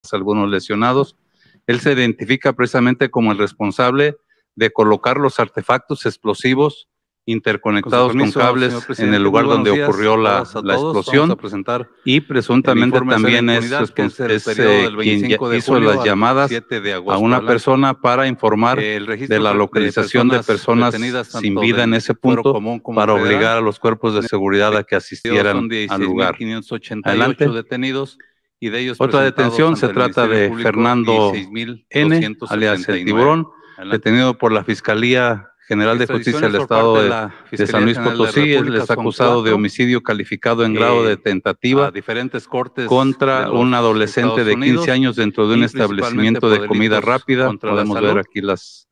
algunos lesionados. Él se identifica precisamente como el responsable de colocar los artefactos explosivos interconectados con cables en el lugar donde ocurrió la explosión, y presuntamente también es quien hizo las llamadas a una persona para informar de la localización de personas sin vida en ese punto para obligar a los cuerpos de seguridad a que asistieran al lugar. Adelante. Otra detención se trata de Fernando N., alias El Tiburón, detenido por la Fiscalía General de Justicia del Estado de San Luis Potosí. Él es acusado de homicidio calificado en grado de tentativa contra un adolescente de 15 años dentro de un establecimiento de comida rápida. Podemos ver aquí las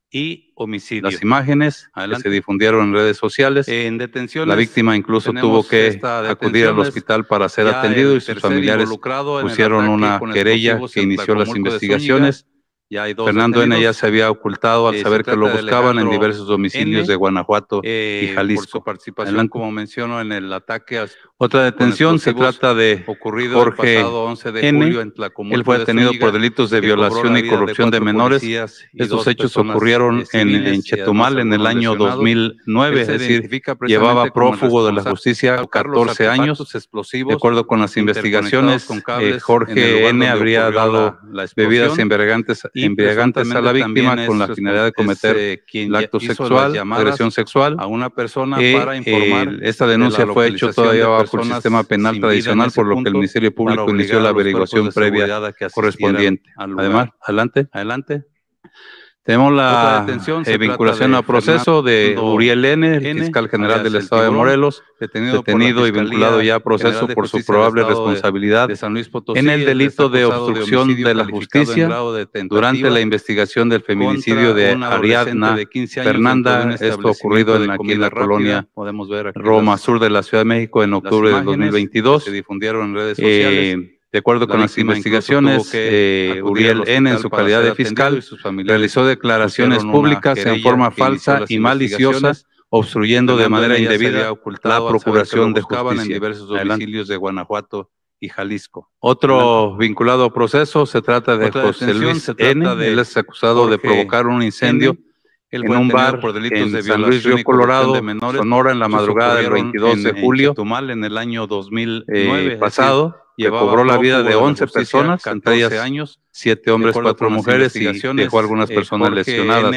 imágenes que se difundieron en redes sociales. La víctima incluso tuvo que acudir al hospital para ser atendido y sus familiares pusieron una querella que inició las investigaciones. Fernando N. ya se había ocultado al saber que lo buscaban en diversos domicilios de Guanajuato y Jalisco. Adelante. Como menciono en el ataque. Otra detención se trata de Jorge N. Él fue detenido por delitos de violación y corrupción de menores. Estos hechos ocurrieron en Chetumal en el año 2009, es decir, llevaba prófugo de la justicia 14 años. De acuerdo con las investigaciones, Jorge N. habría dado bebidas embriagantes a la víctima con la finalidad de cometer el acto sexual, agresión sexual. A una persona para informar. Esta denuncia fue hecha todavía bajo el sistema penal tradicional, por lo que el Ministerio Público inició la averiguación previa correspondiente. Además, adelante. Tenemos la vinculación a proceso de Uriel N., el fiscal general del Estado de Morelos, detenido y vinculado ya a proceso por su probable responsabilidad en el delito de obstrucción de la justicia durante la investigación del feminicidio de Ariadna Fernanda, esto ocurrido aquí en la colonia Roma Sur de la Ciudad de México en octubre del 2022. Se difundieron en redes sociales. De acuerdo con las investigaciones, Uriel N., en su calidad de fiscal, realizó declaraciones públicas en forma falsa y maliciosa, obstruyendo de manera indebida la procuración de justicia en diversos domicilios de Guanajuato y Jalisco. Otro vinculado a proceso se trata de José Luis N. Él es acusado de provocar un incendio en un bar en San Luis Río Colorado, Sonora, en la madrugada del 22 de julio en el año 2009 pasado, que cobró la vida de 11 personas, entre ellas 7 hombres, 4 mujeres, y dejó algunas personas lesionadas.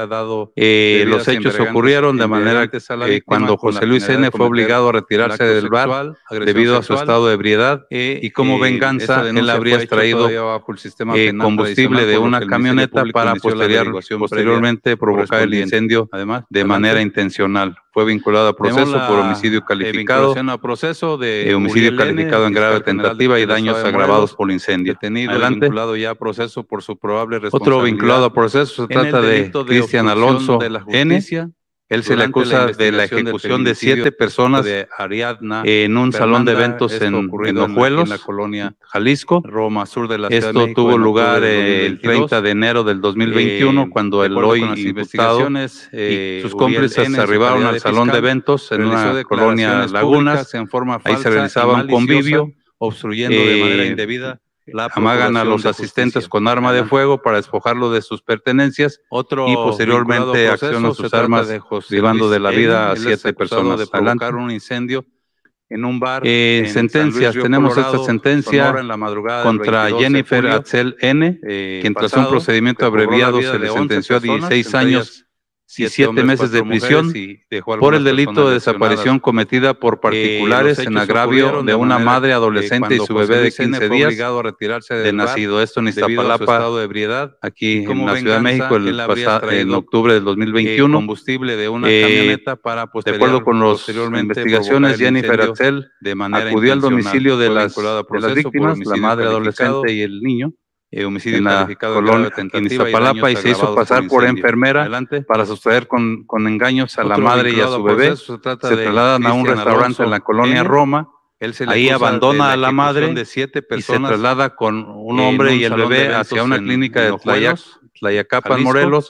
Los hechos ocurrieron de manera que cuando José Luis N. fue obligado a retirarse del bar debido a su estado de ebriedad, y como venganza él habría extraído combustible de una camioneta para posteriormente provocar el incendio de manera intencional. Fue vinculado a proceso por homicidio calificado, homicidio calificado en grave tentativa y daños agravados por incendio. Adelante. Proceso por su probable responsabilidad. Otro vinculado a proceso se trata de Cristian Alonso N. Él se le acusa de la ejecución de 7 personas en un salón de eventos en Ojuelos, en la colonia Jalisco. Esto tuvo lugar el 30 de enero del 2021, cuando el hoy imputado y sus cómplices arribaron al salón de eventos en una colonia Lagunas. Ahí se realizaba un convivio, obstruyendo de manera indebida. Amagan a los asistentes con arma de fuego para despojarlo de sus pertenencias y posteriormente accionan sus armas, privando de la vida a 7 personas. De provocar un incendio en un bar. Sentencias, tenemos esta sentencia contra Jennifer Atzel N., quien tras un procedimiento abreviado se le sentenció a 16 años y 7 meses de prisión por el delito de desaparición cometida por particulares en agravio de una madre adolescente y su bebé de 15 días de nacido. Esto en Iztapalapa, aquí en la Ciudad de México, en octubre del 2021. De acuerdo con las investigaciones, Jennifer Atzel acudió al domicilio de las víctimas, la madre adolescente y el niño, en la colonia en Iztapalapa, y se hizo pasar por enfermera para sustraer con engaños a la madre y a su bebé. Se trasladan a un restaurante en la colonia Roma. Ahí abandona a la madre y se traslada con un hombre y el bebé hacia una clínica de Tlayacapan, Morelos,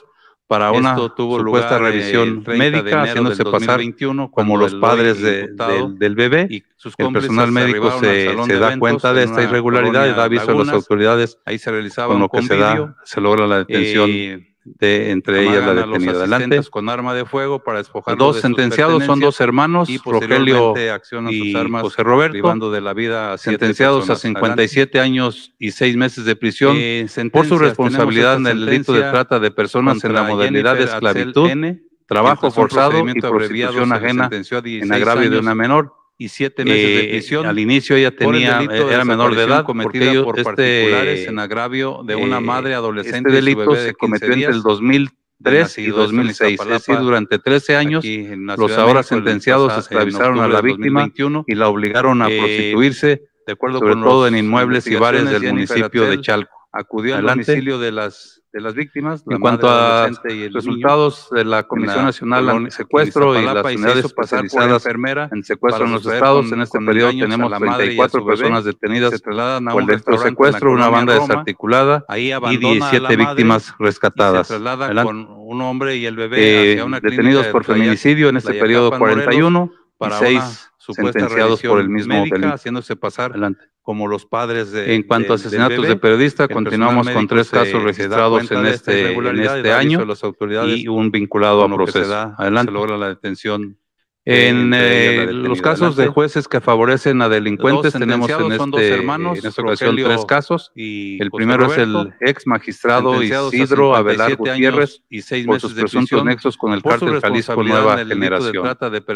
para una supuesta revisión médica, haciéndose pasar como los padres del bebé. Y el personal médico se da cuenta de esta irregularidad y da aviso a las autoridades. Ahí se realizaba con lo que se logra la detención entre ellas la detenida. Adelante. Con arma de fuego para despojar. Dos sentenciados son dos hermanos, Rogelio y José Roberto, privando de la vida a sentenciados a 57 años y 6 meses de prisión por su responsabilidad en el delito de trata de personas en la modalidad de esclavitud, trabajo forzado y prostitución ajena en agravio de una menor. Y 7 meses de prisión. Al inicio ella era menor de edad, cometido por particulares en agravio de una madre adolescente. Este delito se cometió entre el 2003 y 2006, es decir, durante 13 años, los ahora sentenciados esclavizaron a la víctima y la obligaron a prostituirse, de acuerdo sobre todo en inmuebles y bares del municipio de Chalco. Acudió al domicilio de las víctimas. En cuanto a resultados de la Comisión Nacional Antisecuestro y las unidades especializadas en secuestro en los estados, en este periodo tenemos 34 personas detenidas por el delito de secuestro, una banda desarticulada y 17 víctimas rescatadas. Con un hombre y el bebé detenidos por feminicidio en este periodo 41 y 6 sentenciados por el mismo delito, haciéndose pasar como los padres de. En cuanto a asesinatos de periodista, continuamos con 3 casos registrados en este año y un vinculado a proceso. Adelante. Se logra la detención. En los casos de jueces que favorecen a delincuentes tenemos en esta ocasión 3 casos. El primero es el ex magistrado Isidro Abelar Gutiérrez por sus presuntos nexos con el cártel Jalisco Nueva Generación.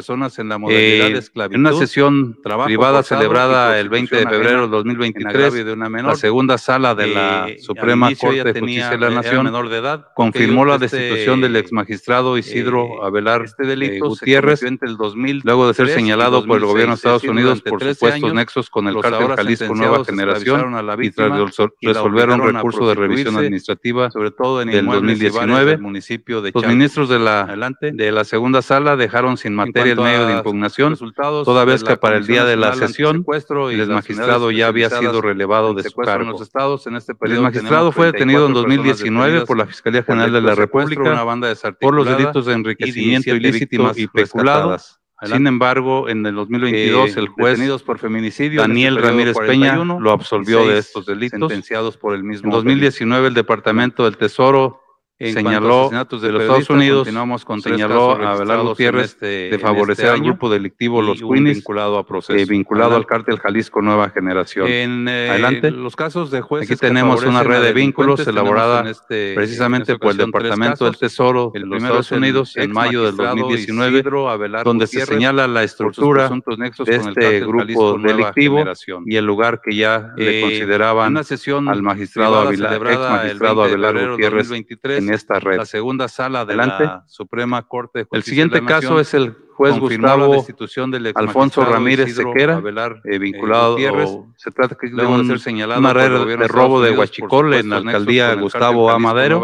En una sesión privada celebrada el 20 de febrero de 2023, la segunda sala de la Suprema Corte de Justicia de la Nación confirmó la destitución del ex magistrado Isidro Abelar Gutiérrez, luego de ser señalado por el gobierno de Estados Unidos por supuestos nexos con el cártel Jalisco Nueva Generación y tras resolver un recurso de revisión administrativa sobre todo en del 2019, los ministros de la segunda sala dejaron sin materia el medio de impugnación, toda vez que para el día de la sesión el exmagistrado ya había sido relevado de su cargo. El magistrado fue detenido en 2019 por la Fiscalía General de la República por los delitos de enriquecimiento ilícito y peculado. Sin embargo, en el 2022 el juez por feminicidio, Daniel Ramírez Peña lo absolvió de estos delitos. Sentenciados por el mismo. En 2019 el Departamento del Tesoro señaló de los Estados Unidos, señaló a Abelar Gutiérrez de favorecer al grupo delictivo Los Queenies, vinculado al cártel Jalisco Nueva Generación. Adelante. Los casos de jueces. Aquí tenemos una red de vínculos elaborada precisamente por el Departamento del Tesoro de los Estados Unidos en mayo del 2019, donde se señala la estructura de este grupo delictivo y el lugar que ya le consideraban al magistrado Abelar, ex magistrado Abelar Gutiérrez en esta red. La segunda sala de la Suprema Corte de Justicia. El siguiente caso es el juez Gustavo Alfonso Ramírez Sequera, vinculado, se trata de una red de robo de huachicol en la alcaldía Gustavo A. Madero.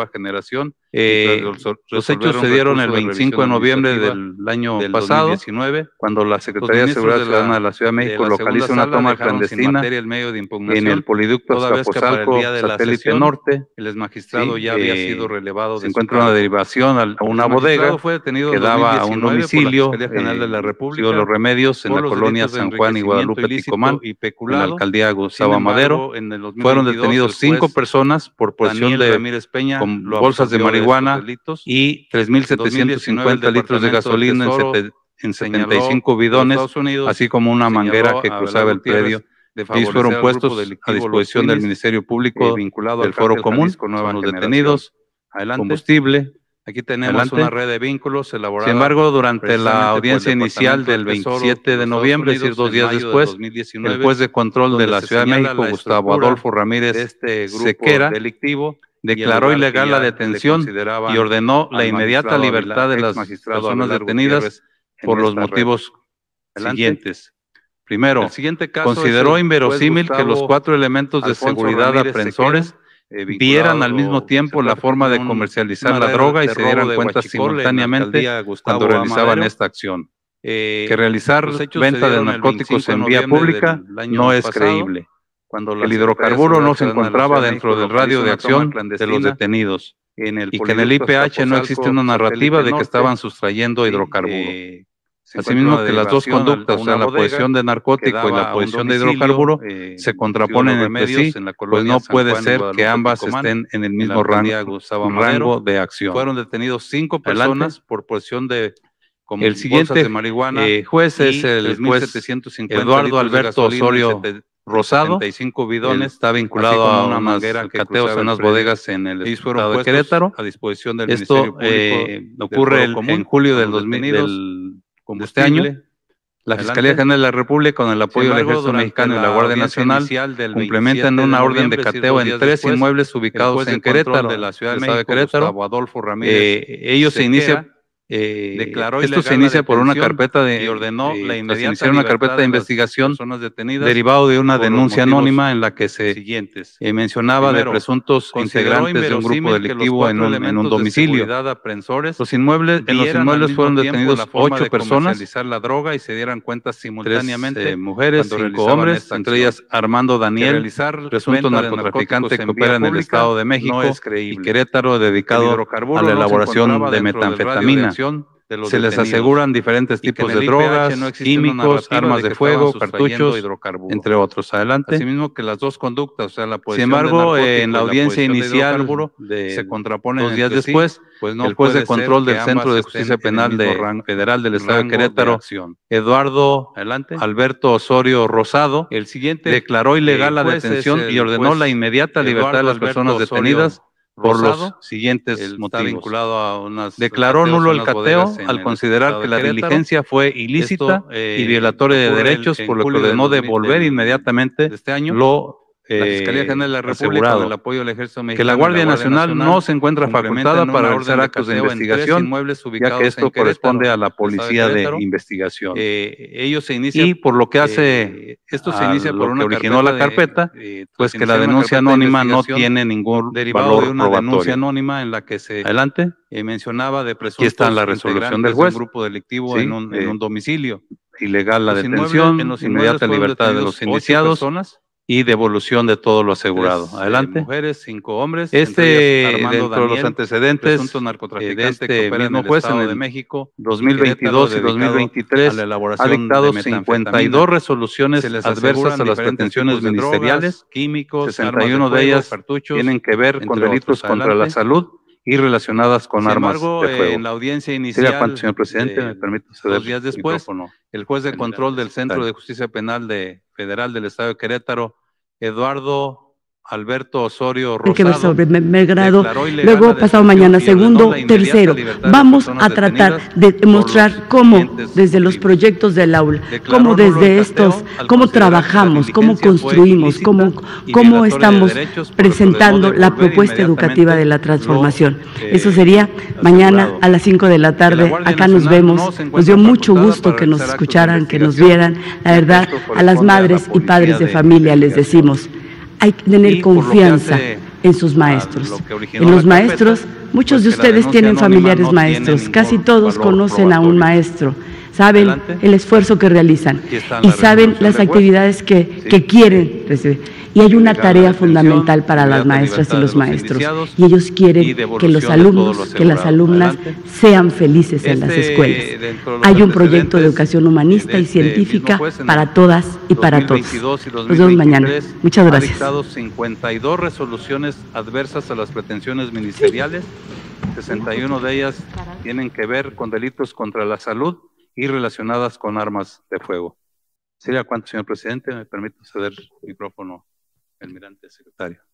Los hechos se dieron el 25 de noviembre del año pasado, cuando la Secretaría de Seguridad Ciudadana de la Ciudad de México localiza una toma clandestina en el poliducto Azcapotzalco, satélite norte. El exmagistrado ya había sido relevado. Se encuentra una derivación a una bodega que daba a un domicilio General de la República, Los Remedios, en la colonia San Juan y Guadalupe Ticomán, en la alcaldía Gustavo Madero. Fueron detenidos 5 personas por posesión de con bolsas de marihuana y 3.750 litros de gasolina en 75 bidones, así como una manguera que cruzaba el predio. Ellos fueron puestos a disposición del Ministerio Público del Foro Común. Son los detenidos, combustible. Aquí tenemos una red de vínculos elaborada. Sin embargo, durante la audiencia inicial del 27 de noviembre, es decir, 2 días después, el juez de control de la Ciudad de México, Gustavo Adolfo Ramírez Sequera, declaró ilegal la detención y ordenó la inmediata libertad de las personas detenidas por los motivos siguientes. Primero, consideró inverosímil que los 4 elementos de seguridad aprensores vieran al mismo tiempo la forma de comercializar la droga y se dieran cuenta simultáneamente cuando realizaban esta acción. Que realizar venta de narcóticos en vía pública no es creíble. El hidrocarburo no se encontraba dentro del radio de acción de los detenidos. y que en el IPH no existe una narrativa de que estaban sustrayendo hidrocarburo. Asimismo, que las dos conductas, o sea, la posesión de narcótico y la posesión de hidrocarburo, se contraponen entre sí, pues no puede ser que ambas estén en el mismo rango de acción. Fueron detenidos 5 personas por posesión de el siguiente de marihuana, juez es el juez Eduardo Alberto Osorio Rosado, 75 bidones, está vinculado a una manguera cateos en unas bodegas en el estado de Querétaro. A disposición del Esto ocurre en julio del de este año. La Fiscalía General de la República, con el apoyo del Ejército Mexicano y la Guardia Nacional, complementan una orden de cateo en 3 inmuebles ubicados en Querétaro, de la Ciudad de Estado México, Querétaro. Adolfo Ramírez Ellos se inicia esto se inicia por una carpeta de y ordenó la inmediata una carpeta de investigación detenidas derivado de una denuncia anónima en la que se mencionaba Primero, de presuntos integrantes de un grupo delictivo en un domicilio. Los inmuebles fueron detenidos 8 personas, la droga y se dieran cuenta simultáneamente 3 mujeres, 5 hombres, entre ellas Armando Daniel, presunto narcotraficante que opera en el Estado de México, y Querétaro, dedicado a la elaboración de metanfetamina. Se les aseguran diferentes tipos de drogas, químicos, armas de fuego, cartuchos, entre otros. Adelante. Asimismo que las dos conductas, o sea, la Sin embargo, en la audiencia inicial se contraponen 2 días después, pues no el juez de control del Centro de Justicia Penal Federal del Estado de Querétaro, Eduardo Alberto Osorio Rosado, el siguiente declaró ilegal la detención y ordenó la inmediata libertad de las personas detenidas por los siguientes motivos. Vinculado a declaró nulo el cateo al considerar que la diligencia fue ilícita y violatoria de derechos, por lo que ordenó devolver inmediatamente la Fiscalía General de la República, asegurado. Con el apoyo del Ejército Mexicano, que la Guardia Nacional no se encuentra facultada para realizar actos de investigación, ya que esto corresponde a la Policía de Investigación. Ellos se inician, y por lo que hace esto se inicia por una que originó la carpeta, pues que la denuncia anónima no tiene ningún valor de una probatorio. denuncia anónima en la que se Adelante. Mencionaba de presuntos Aquí está la resolución del juez. De un grupo delictivo Sí, en un domicilio. Ilegal la detención, inmediata libertad de los indiciados y devolución de todo lo asegurado. 3 Adelante. mujeres, 5 hombres. Dentro Daniel, de los antecedentes narcotraficante de este mismo en juez en de el México, 2022 y 2023 ha dictado 52 resoluciones adversas a las pretensiones ministeriales, químicos, 61 de ellas tienen que ver con delitos contra la salud y relacionadas con armas de fuego. En la audiencia inicial, ¿Cuánto, señor presidente? Me permite ceder 2 días después, el juez de control del Centro de Justicia Penal Federal del Estado de Querétaro, Eduardo Alberto Osorio Rosado, sobre grado, luego pasado mañana, segundo, tercero. Vamos a tratar de demostrar cómo desde los proyectos del aula, cómo desde estos, cómo trabajamos, cómo construimos, cómo estamos presentando la propuesta educativa de la transformación. Eso sería mañana a las 5 de la tarde. Acá nos vemos. Nos dio mucho gusto que nos escucharan, que nos vieran. La verdad, a las madres y padres de familia les decimos: hay que tener confianza en sus maestros. En los maestros, muchos de ustedes tienen familiares maestros, casi todos conocen a un maestro, saben el esfuerzo que realizan y saben las actividades que quieren recibir. Y hay una tarea fundamental para las maestras y los maestros, y ellos quieren que los alumnos, que las alumnas sean felices en las escuelas. Hay un proyecto de educación humanista y científica para todas y para todos. Nos vemos mañana. Muchas gracias. Ha dictado 52 resoluciones adversas a las pretensiones ministeriales, 61 de ellas tienen que ver con delitos contra la salud y relacionadas con armas de fuego. ¿Sería cuánto, señor presidente? Me permito ceder el micrófono al almirante secretario.